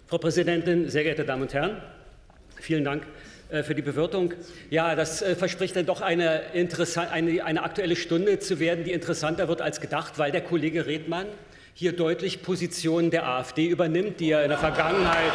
Frau Präsidentin, sehr geehrte Damen und Herren! Vielen Dank für die Bewirtung. Ja, das verspricht dann doch eine Aktuelle Stunde zu werden, die interessanter wird als gedacht, weil der Kollege Redmann hier deutlich Positionen der AfD übernimmt, die er in der Vergangenheit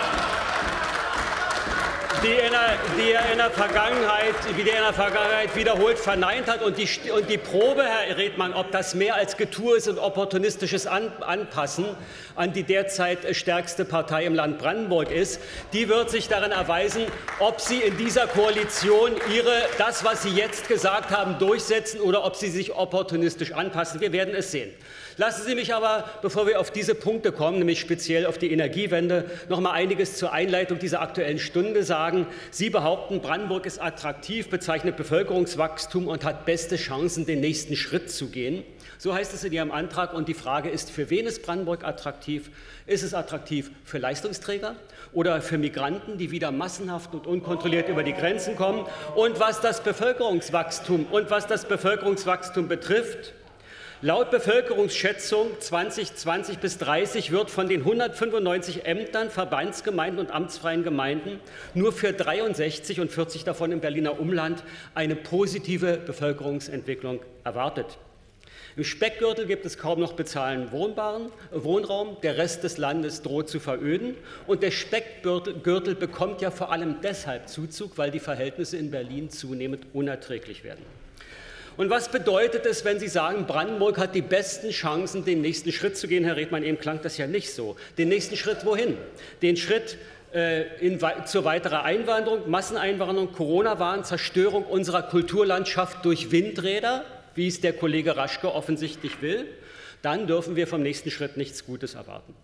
wiederholt verneint hat. Und die Probe, Herr Redmann, ob das mehr als Getue ist und opportunistisches Anpassen an die derzeit stärkste Partei im Land Brandenburg ist, die wird sich darin erweisen, ob Sie in dieser Koalition das, was Sie jetzt gesagt haben, durchsetzen oder ob Sie sich opportunistisch anpassen. Wir werden es sehen. Lassen Sie mich aber, bevor wir auf diese Punkte kommen, nämlich speziell auf die Energiewende, noch mal einiges zur Einleitung dieser Aktuellen Stunde sagen. Sie behaupten, Brandenburg ist attraktiv, bezeichnet Bevölkerungswachstum und hat beste Chancen, den nächsten Schritt zu gehen. So heißt es in Ihrem Antrag. Und die Frage ist, für wen ist Brandenburg attraktiv? Ist es attraktiv für Leistungsträger oder für Migranten, die wieder massenhaft und unkontrolliert über die Grenzen kommen? Und was das Bevölkerungswachstum betrifft, laut Bevölkerungsschätzung 2020 bis 30 wird von den 195 Ämtern, Verbandsgemeinden und amtsfreien Gemeinden nur für 63 und 40 davon im Berliner Umland eine positive Bevölkerungsentwicklung erwartet. Im Speckgürtel gibt es kaum noch bezahlten Wohnraum. Der Rest des Landes droht zu veröden. Und der Speckgürtel bekommt ja vor allem deshalb Zuzug, weil die Verhältnisse in Berlin zunehmend unerträglich werden. Und was bedeutet es, wenn Sie sagen, Brandenburg hat die besten Chancen, den nächsten Schritt zu gehen? Herr Redmann, eben klang das ja nicht so. Den nächsten Schritt wohin? Den Schritt zur weiteren Einwanderung, Masseneinwanderung, Corona-Wahn, Zerstörung unserer Kulturlandschaft durch Windräder, wie es der Kollege Raschke offensichtlich will? Dann dürfen wir vom nächsten Schritt nichts Gutes erwarten.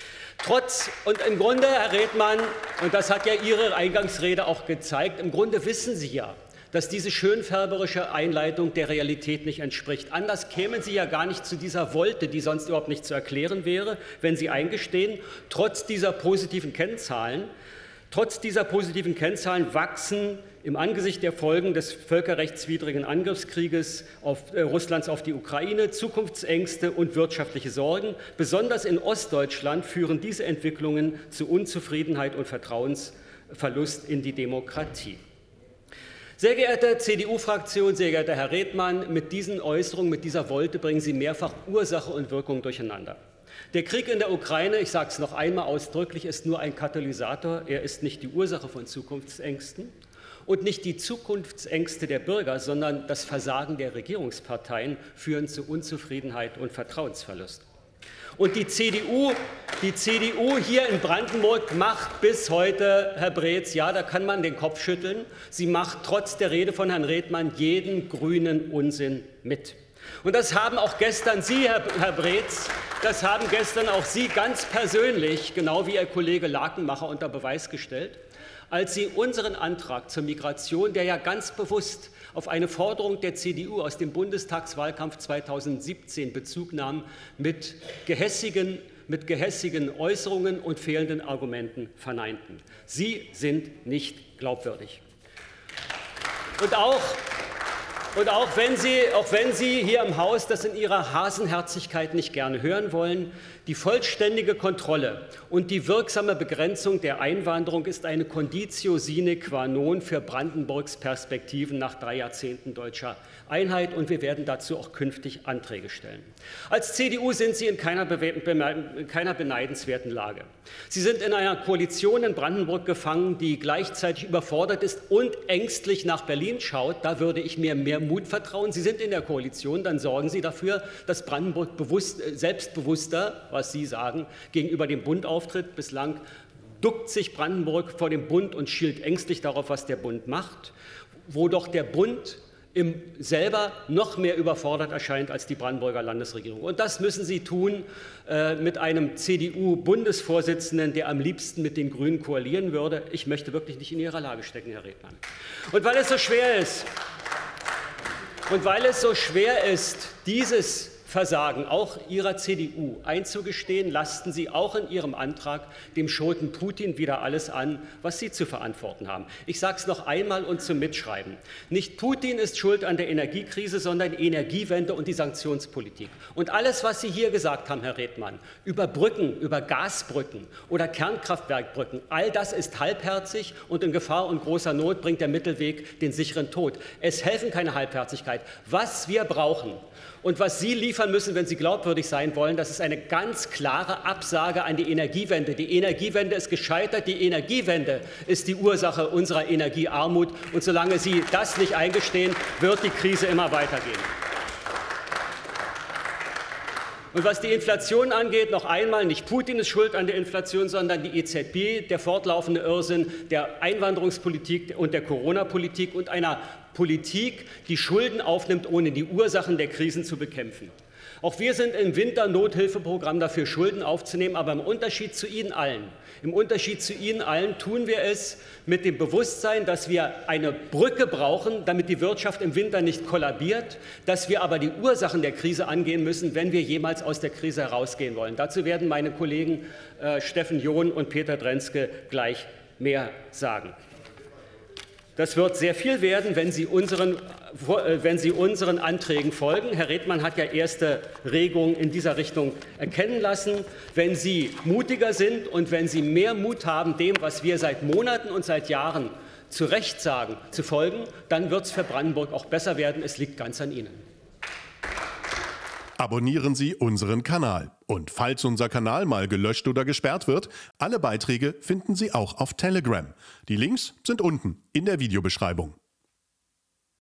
Und im Grunde, Herr Redmann, und das hat ja Ihre Eingangsrede auch gezeigt, im Grunde wissen Sie ja, dass diese schönfärberische Einleitung der Realität nicht entspricht. Anders kämen Sie ja gar nicht zu dieser Wolte, die sonst überhaupt nicht zu erklären wäre, wenn Sie eingestehen, trotz dieser positiven Kennzahlen wachsen im Angesicht der Folgen des völkerrechtswidrigen Angriffskrieges Russlands auf die Ukraine Zukunftsängste und wirtschaftliche Sorgen. Besonders in Ostdeutschland führen diese Entwicklungen zu Unzufriedenheit und Vertrauensverlust in die Demokratie. Sehr geehrte CDU-Fraktion, sehr geehrter Herr Redmann, mit diesen Äußerungen, mit dieser Wolte bringen Sie mehrfach Ursache und Wirkung durcheinander. Der Krieg in der Ukraine, ich sage es noch einmal ausdrücklich, ist nur ein Katalysator. Er ist nicht die Ursache von Zukunftsängsten und nicht die Zukunftsängste der Bürger, sondern das Versagen der Regierungsparteien führen zu Unzufriedenheit und Vertrauensverlust. Und die CDU hier in Brandenburg macht bis heute, Herr Breetz, ja, da kann man den Kopf schütteln, sie macht trotz der Rede von Herrn Redmann jeden grünen Unsinn mit. Und das haben auch gestern Sie, Herr Breetz, das haben gestern auch Sie ganz persönlich, genau wie Ihr Kollege Lakenmacher, unter Beweis gestellt, als Sie unseren Antrag zur Migration, der ja ganz bewusst auf eine Forderung der CDU aus dem Bundestagswahlkampf 2017 Bezug nahm, mit gehässigen Äußerungen und fehlenden Argumenten verneinten. Sie sind nicht glaubwürdig. Und auch wenn Sie hier im Haus das in Ihrer Hasenherzigkeit nicht gerne hören wollen, die vollständige Kontrolle und die wirksame Begrenzung der Einwanderung ist eine Conditio sine qua non für Brandenburgs Perspektiven nach 3 Jahrzehnten deutscher Einheit, und wir werden dazu auch künftig Anträge stellen. Als CDU sind Sie in keiner beneidenswerten Lage. Sie sind in einer Koalition in Brandenburg gefangen, die gleichzeitig überfordert ist und ängstlich nach Berlin schaut. Da würde ich mir mehr Mut vertrauen. Sie sind in der Koalition, dann sorgen Sie dafür, dass Brandenburg selbstbewusster, was Sie sagen, gegenüber dem Bund auftritt. Bislang duckt sich Brandenburg vor dem Bund und schielt ängstlich darauf, was der Bund macht, wo doch der Bund selber noch mehr überfordert erscheint als die Brandenburger Landesregierung. Und das müssen Sie tun mit einem CDU-Bundesvorsitzenden, der am liebsten mit den Grünen koalieren würde. Ich möchte wirklich nicht in Ihrer Lage stecken, Herr Redmann. Und weil es so schwer ist, dieses Versagen auch Ihrer CDU einzugestehen, lasten Sie auch in Ihrem Antrag dem Schurken Putin wieder alles an, was Sie zu verantworten haben. Ich sage es noch einmal und zum Mitschreiben. Nicht Putin ist schuld an der Energiekrise, sondern die Energiewende und die Sanktionspolitik. Und alles, was Sie hier gesagt haben, Herr Redmann, über Brücken, über Gasbrücken oder Kernkraftwerkbrücken, all das ist halbherzig und in Gefahr und großer Not bringt der Mittelweg den sicheren Tod. Es helfen keine Halbherzigkeit. Was wir brauchen und was Sie liefern müssen, wenn Sie glaubwürdig sein wollen, das ist eine ganz klare Absage an die Energiewende. Die Energiewende ist gescheitert. Die Energiewende ist die Ursache unserer Energiearmut. Und solange Sie das nicht eingestehen, wird die Krise immer weitergehen. Und was die Inflation angeht, noch einmal, nicht Putin ist schuld an der Inflation, sondern die EZB, der fortlaufende Irrsinn der Einwanderungspolitik und der Corona-Politik und einer Politik, die Schulden aufnimmt, ohne die Ursachen der Krisen zu bekämpfen. Auch wir sind im Winter-Nothilfeprogramm dafür, Schulden aufzunehmen, aber im Unterschied zu Ihnen allen tun wir es mit dem Bewusstsein, dass wir eine Brücke brauchen, damit die Wirtschaft im Winter nicht kollabiert, dass wir aber die Ursachen der Krise angehen müssen, wenn wir jemals aus der Krise herausgehen wollen. Dazu werden meine Kollegen Steffen John und Peter Drenzke gleich mehr sagen. Das wird sehr viel werden, wenn Sie unseren Anträgen folgen. Herr Redmann hat ja erste Regungen in dieser Richtung erkennen lassen. Wenn Sie mutiger sind und wenn Sie mehr Mut haben, dem, was wir seit Monaten und seit Jahren zu Recht sagen, zu folgen, dann wird es für Brandenburg auch besser werden. Es liegt ganz an Ihnen. Abonnieren Sie unseren Kanal. Und falls unser Kanal mal gelöscht oder gesperrt wird, alle Beiträge finden Sie auch auf Telegram. Die Links sind unten in der Videobeschreibung.